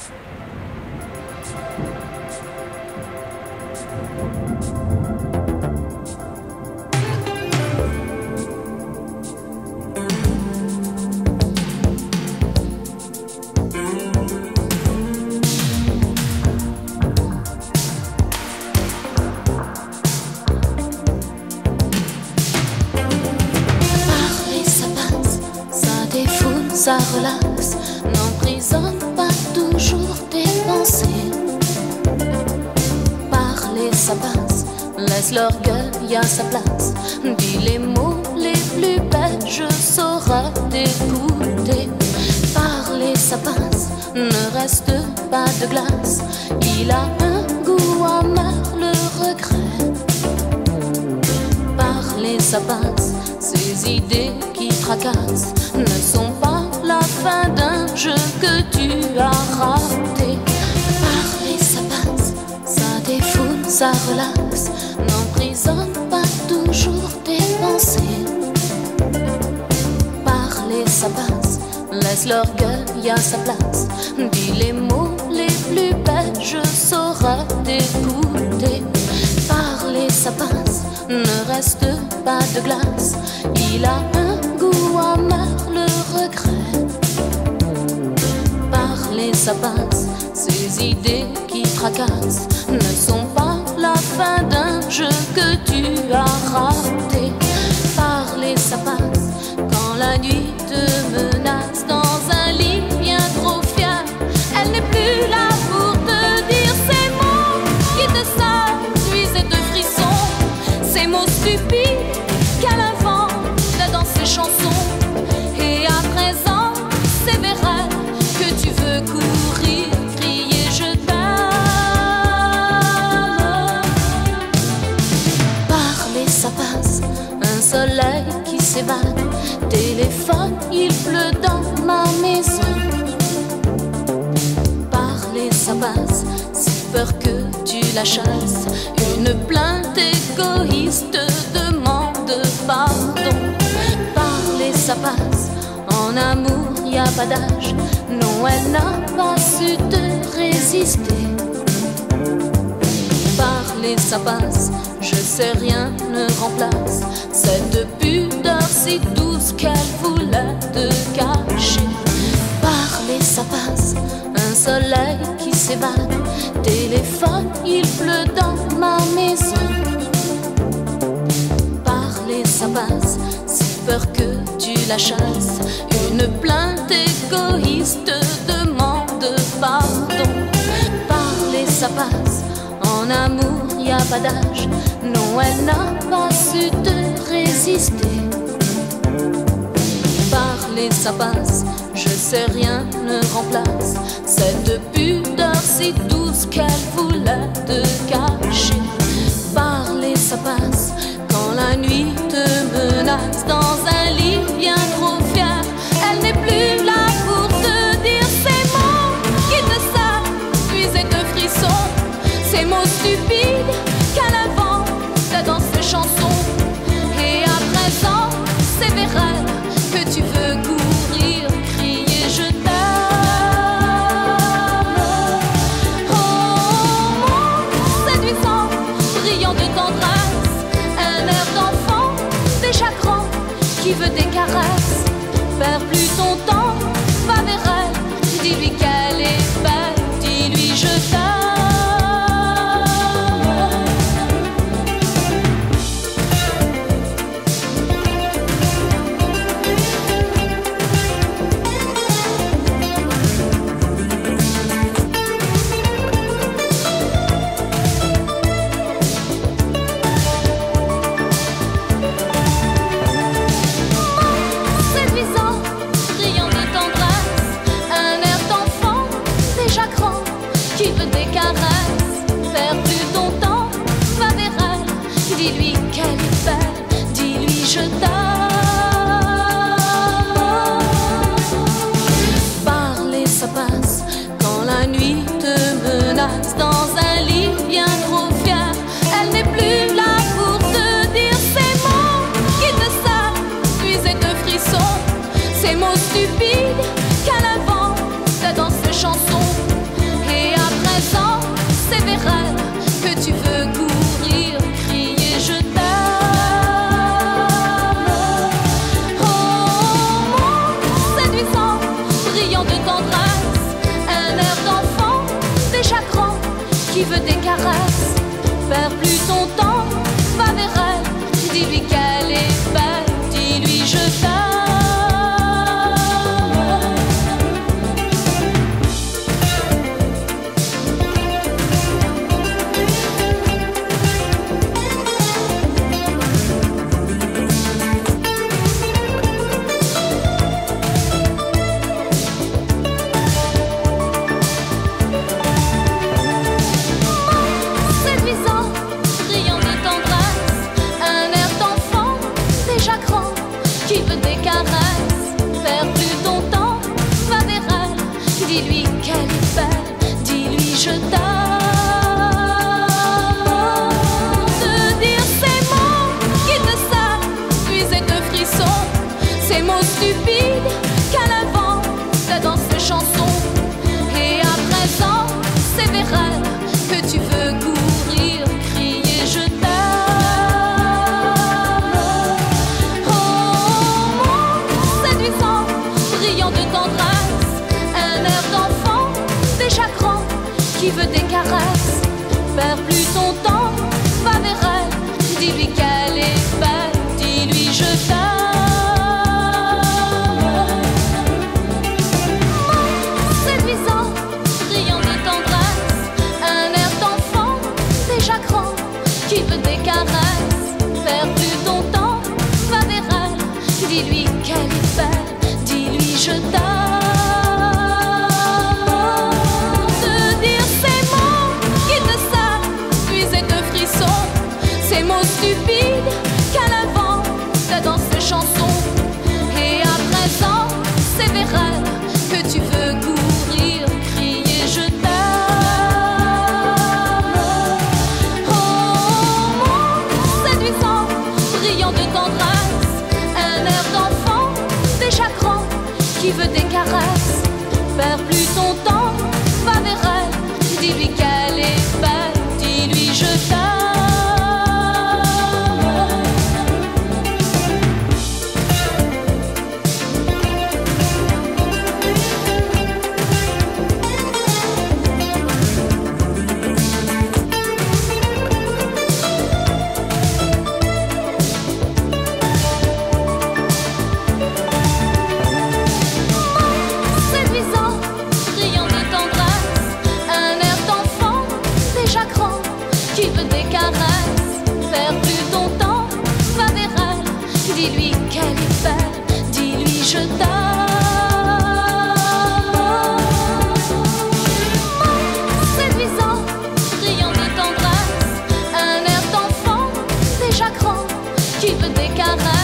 Ça relaxe, n'emprisonne pas toujours tes pensées. Parler ça passe, laisse l'orgueil à sa place. Dis les mots les plus belles, je saurai t'écouter. Parler ça passe, ne reste pas de glace. Il a un goût amer, le regret. Parler ça passe, ces idées qui tracassent ne sont pas la fin d'un jeu que tu as raté. Parler ça passe, ça défoule, ça relaxe, n'emprisonne pas toujours tes pensées. Parler ça passe, laisse l'orgueil à sa place. Dis les mots les plus belles, je saurai t'écouter. Parler ça passe, ne reste pas de glace. Il a un goût amer, le regret. Parler ça passe, ces idées qui tracassent ne sont pas la fin d'un jeu que tu as raté. Parler ça passe, quand la nuit te menace dans un lit bien trop fier. Elle n'est plus là pour te dire ces mots qui te séduisent et te frissonnent. Ces mots stupides qu'elle invente dans ses chansons. Et à présent, c'est vers elle que tu veux courir, crier je t'aime. Parler ça passe, un soleil qui s'évade. Téléphone, il pleut dans ma maison. Parler ça passe, si peur que tu la chasses. Une plainte égoïste demande pardon. Parler ça passe, en amour y a pas d'âge. Non, elle n'a pas su te résister. Parler ça passe, je sais rien ne remplace cette pudeur si douce qu'elle voulait te cacher. Parler ça passe, un soleil qui s'évade. Téléphone, il pleut dans ma maison. Parler ça passe, si peur que tu la chasses. Une plainte égoïste demande pardon. Parler ça passe, en amour y a pas d'âge. Non, elle n'a pas su te résister. Parler ça passe, je sais rien ne remplace cette pudeur si douce qu'elle voulait te cacher. Parler ça passe, quand la nuit te menace dans un lit bien trop fier. Elle n'est plus là pour te dire ces mots qui te séduisent et te frissonnent. Ces mots stupides qu'elle invente dans ses chansons. Et à présent, c'est vers elle que tu veux courir, crier je t'aime. Oh, mon séduisant, brillant de tendresse, un air d'enfant déjà grand qui veut des caresses. Perds plus ton temps, va vers elle, dis-lui qu'elle est belle, dis-lui je t'aime. Qui veut des caresses, perds plus ton temps, va vers elle, dis-lui qu'elle est belle, dis-lui je t'aime. Parler ça passe, quand la nuit te menace dans un lit bien trop fier. Elle n'est plus là pour te dire ces mots qui te séduisent et te frissonnent. Ces mots stupides qu'elle invente dans ses chansons. mots stupides qu'elle invente dans ses chansons. Et à présent, c'est vers elle que tu veux courir, crier je t'aime. Oh, séduisant, brillant de tendresse, un air d'enfant déjà grand qui veut des caresses. Perds plus ton temps, va vers elle, dis-lui qu'elle est belle, dis-lui je t'aime. Séduisant, brillant de tendresse, un air d'enfant déjà grand qui veut des caresses. Perds plus ton temps, va vers elle, dis-lui qu'elle est belle, dis-lui je t'aime. Ces mots stupides qu'elle invente dans ses chansons. Et à présent, c'est vers elle que tu veux courir, crier je t'aime. Oh, séduisant, brillant de tendresse, un air d'enfant déjà grand qui veut des caresses. Perds plus ton temps, va vers elle, dis-lui qu'elle est belle, dis-lui je t'aime. Qui veut des caresses, perds plus ton temps, va vers elle, dis-lui qu'elle est belle, dis-lui je t'aime. Séduisant, brillant de tendresse, un air d'enfant déjà grand qui veut des caresses.